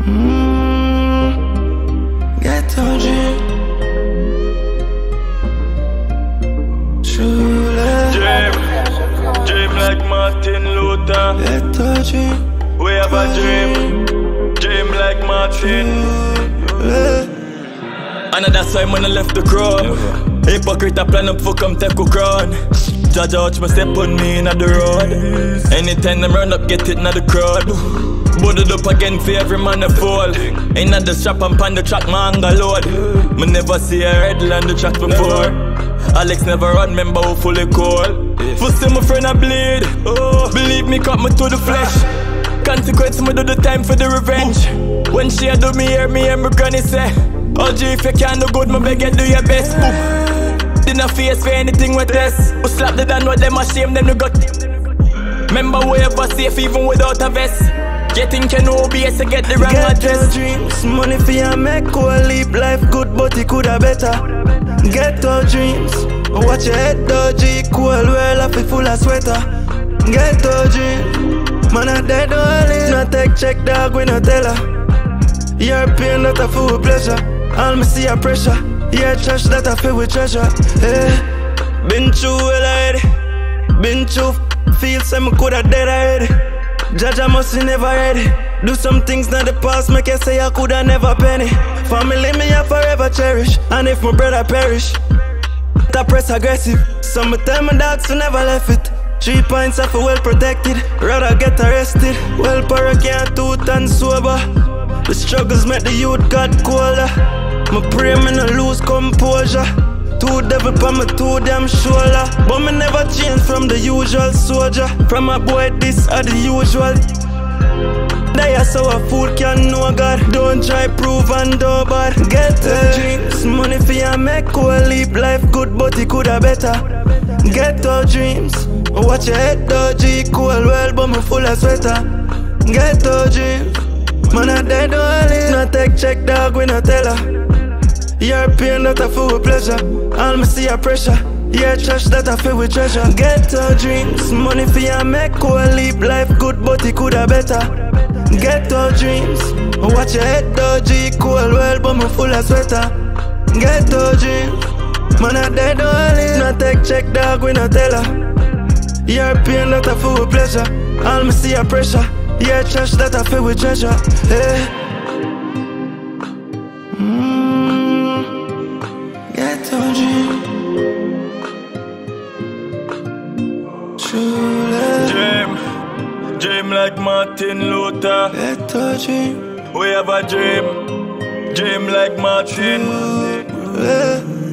Ghetto dream. True love. Dream like Martin Luther. Ghetto dream. We have a dream like Martin. And that's why man I left the crowd. Hypocrite I plan up for come take a crown. Judge watch me step on me in the road. Anytime them run up get it in the crowd. Boarded up again for every man to fall. Ain't at the shop and pan the track my anger load. Me never see a red line the track before. Alex never run, remember who fully cold. First time my friend I bleed. Believe me cut me to the flesh. Consequence me do the time for the revenge. When she a do me hear me and my granny say, OG if you can't do good me beg you do your best. Didn't face for anything with this. Who slap the down with them a shame them no got. Remember we ever safe even without a vest. Getting can OBS to get the wrong address. Dreams, money for you make cool live life good but it coulda better. Ghetto dreams, watch your head dodgy, cool well off it full of sweater. Ghetto dreams, man a dead early. No take check dog we no tell her. European that I feel with pleasure. All me see a pressure. Yeah trash that I feel with treasure. Hey, been through well already. Been through feel say me coulda dead already. Judge I must be never ready. Do some things in the past make you say I coulda never penny. Family me I forever cherish. And if my brother perish, that press aggressive. Some tell my dogs to never left it. 3 points I feel well protected. Rather get arrested. Well para can't tooth and sober. The struggles make the youth got colder. My pray me no lose composure. Two devil pa my two damn shoulder. But me never change from the usual soldier. From a boy this are the usual. They are so a fool can know God. Don't try prove and do bad. Get dreams, money for you make cool live life good but it coulda better. Ghetto dreams, watch your head dodgy, cool well but me full of sweater. Ghetto dreams, man a dead early. No take check dog we no tell her. European that I feel with pleasure. All me see a pressure. Yeah trash that I feel with treasure. Ghetto dreams, money for you make cool live life good but it coulda better. Ghetto dreams, watch your head dodgy, cool well but me full of sweater. Ghetto dreams, man a dead early. No take check dog we no tell her. European that I feel with pleasure. All me see a pressure. Yeah trash that I feel with treasure. Hey. Ghetto dream. True love. Dream like Martin Luther. Ghetto dream. We have a dream like Martin. True love.